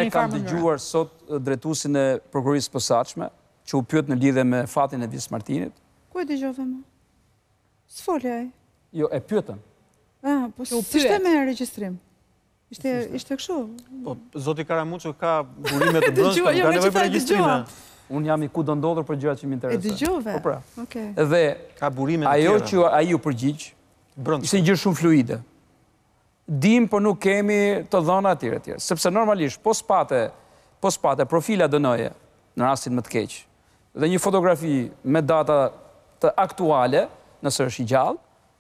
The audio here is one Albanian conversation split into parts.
kam dëgjuar sot drejtuesin e prokurisë posaçme, që u pyet në lidhje me fatin e Vis Martinit. Ku e dëgjove më? S'folja ai. Jo, e pyetën. Po s'ishte me regjistrim. Ishte kështu. Po, zoti Karamuço ka burime të brendshme, ka nevojë për regjistrime. Unë jam i ku do ndodhur për gjërat që më interesojnë. E dëgjove? Po pra. Okej. Dhe ka burime të ajo tjera. që ai u përgjigj, ishte një gjë shumë fluide. Dim, po nuk kemi të dhëna etj. Sepse normalisht po spate profila dënoje në rastin më të keq. Dhe një fotografi me data të aktuale, nëse është i gjallë,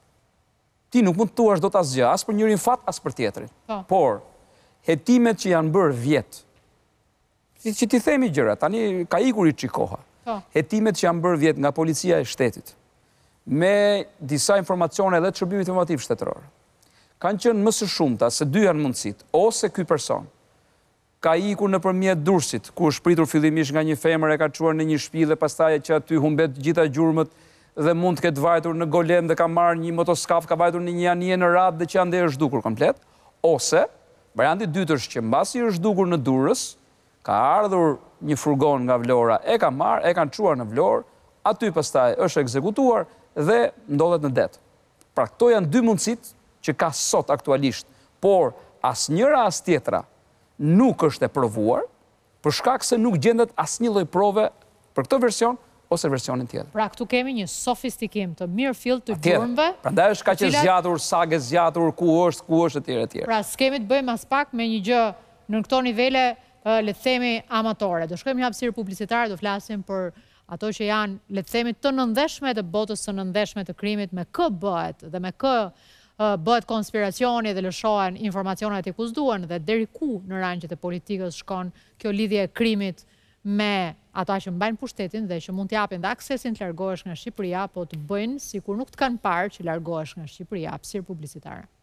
ti nuk mund të thuash dot asgjë, as për njërin fat, as për tjetrin. Por hetimet që janë bërë vjet, që ti themi gjëra, tani ka ikur i çikoha. Hetimet që janë bërë vjet nga policia e shtetit, me disa informacione dhe të shërbimit informativ shtetëror, kanë qenë më së shumta se dy janë mundësit, ose ky person ka ikur nëpërmjet Durrësit, ku është pritur fillimisht nga një femër, e ka çuar në një shtëpi dhe pastaj që aty humbet gjitha gjurmët dhe mund të ketë vajtur në Golem dhe ka marrë një motoskaf, ka vajtur në një anije në radhë dhe që ande është zhdukur komplet, ose varianti dytë është që mbasi është zhdukur në Durrës, ka ardhur një furgon nga Vlora, e ka marrë, e kanë çuar në Vlorë, aty pastaj është ekzekutuar dhe ndodhet në det. Pra këto janë dy mundësit që ka sot aktualisht, por asnjëra as tjetra nuk është e provuar, për shkak se nuk gjendet asnjë lloj prove për këtë version ose versionin tjetër. Pra këtu kemi një sofistikim të mirë fill të gjurmëve. Prandaj është kaq e zgjatur, sagë zgjatur, ku është etj. Pra s'kemi të bëjmë as pak me një gjë në këto nivele, le të themi amatore. Do shkojmë një hapësirë publicitare, do flasim për ato që janë, le të themi, të nëndeshme të botës së nëndeshme të krimit, me kë bëhet dhe me kë bëhet konspiracioni dhe lëshohen informacionet e kuzduan dhe deri ku në rangjet e politikës shkon kjo lidhje e krimit me ata që mbajnë pushtetin dhe që mund t'japin dhe aksesin të largohesh nga Shqipëria, po të bëjnë sikur nuk të kanë parë që largohesh nga Shqipëria, hapësirë publicitare.